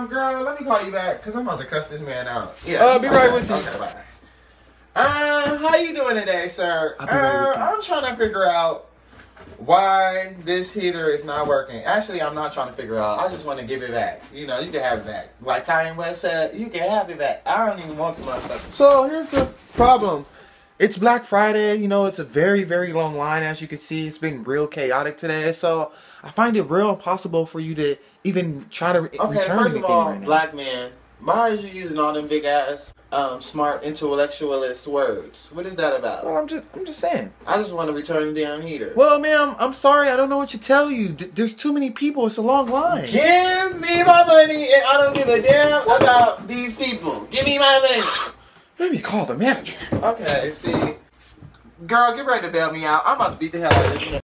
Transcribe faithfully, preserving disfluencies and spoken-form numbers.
Um, girl, let me call you back because I'm about to cuss this man out. Yeah. Uh, be right with you. Okay, bye. Uh, how you doing today, sir? I'll be right uh, with you. I'm trying to figure out why this heater is not working. Actually, I'm not trying to figure out. I just want to give it back. You know, you can have it back. Like Kanye West said, you can have it back. I don't even want the motherfucker. So here's the problem. It's Black Friday. You know, it's a very, very long line. As you can see, it's been real chaotic today. So I find it real impossible for you to even try to re- Okay, return first anything of all, right now. black man, why is you using all them big ass, um, smart intellectualist words? What is that about? Well, I'm just, I'm just saying. I just want to return the damn heater. Well, ma'am, I'm sorry. I don't know what to tell you. D- there's too many people. It's a long line. Give me my money, and I don't give a damn about these people. Give me my money. Let me call the manager. Okay, see, girl, get ready to bail me out. I'm about to beat the hell out of this.